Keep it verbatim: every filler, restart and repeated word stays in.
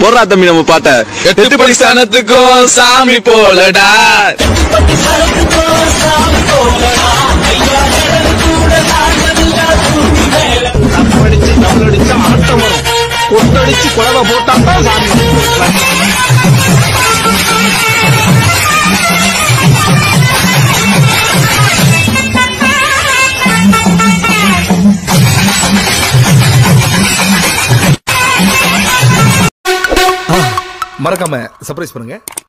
போடுறா தம்பி நம்ம பாட்ட. எட்டு படி ஸ்தானத்துக்கும் சாமி போலடா. அடிச்சு டபுள் அடிச்சு ஆட்டம் வரும். கொட்டடிச்சு குழவை போட்டாத்தான் சாமி. மறக்காம சர்ப்ரைஸ் பண்ணுங்க.